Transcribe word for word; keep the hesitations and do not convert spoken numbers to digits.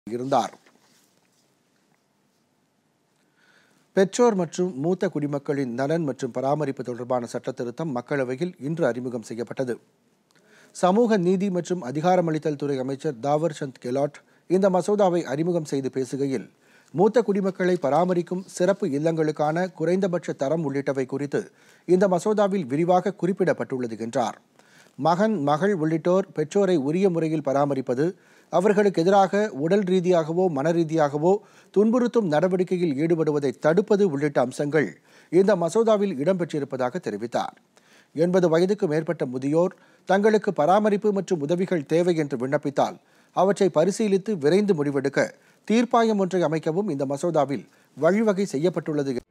இருந்தார். பெற்றோர் மற்றும் மூத்த குடிமக்களின் நலன் மற்றும் பராமரிப்பு தொடர்பான சட்ட திருத்தம் மக்களவையில் இன்று அறிமுகம் செய்யப்பட்டது. சமூக நீதி மற்றும் அதிகாரமளித்தல் துறை அமைச்சர் தாவர் சந்த் கெலாட் இந்த மசோதாவை அறிமுகம் செய்து பேசுகையில், மூத்த குடிமக்களை பராமரிக்கும் சிறப்பு இல்லங்களுக்கான குறைந்தபட்ச தரம் உள்ளிட்டவை குறித்து இந்த மசோதாவில் விரிவாக குறிப்பிடப்பட்டுள்ளது என்றார். மகன், மகள் உள்ளிட்டோர் பெற்றோரை உரிய முறையில் பராமரிப்பது, அவர்களுக்கு எதிராக உடல் ரீதியாகவோ மன ரீதியாகவோ துன்புறுத்தும் நடவடிக்கையில் ஈடுபடுவதை தடுப்பது உள்ளிட்ட அம்சங்கள் இந்த மசோதாவில் இடம்பெற்றிருப்பதாக தெரிவித்தார். எண்பது வயதுக்கு மேற்பட்ட முதியோர் தங்களுக்கு பராமரிப்பு மற்றும் உதவிகள் தேவை என்று விண்ணப்பித்தால் அவற்றை பரிசீலித்து விரைந்து முடிவெடுக்க தீர்ப்பாயம் ஒன்றை அமைக்கவும் இந்த மசோதாவில் வழிவகை செய்யப்பட்டுள்ளது.